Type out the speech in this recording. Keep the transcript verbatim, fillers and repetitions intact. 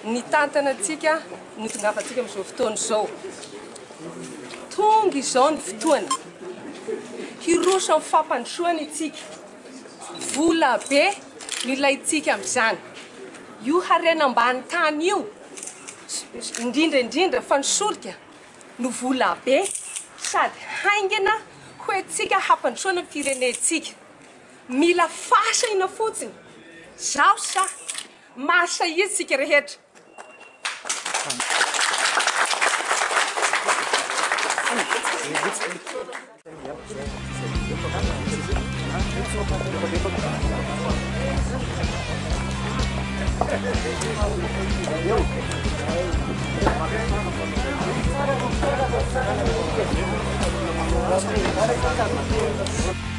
Ny tantanantsika ny tongafantsika amin'izao fotoana izao. Tonga izao ny fotoana hiroso amin'ny fampandrosoana itsika. Vola be no ilaintsika amin'izany. Io harena ambany tany io, indrindra indrindra fa ny solika no vola be sady haingana hoentsika hampandrosoana ny firenentsika. Mila fasaina fotsiny. Zao sa masahizy isika rehetra. Thank you.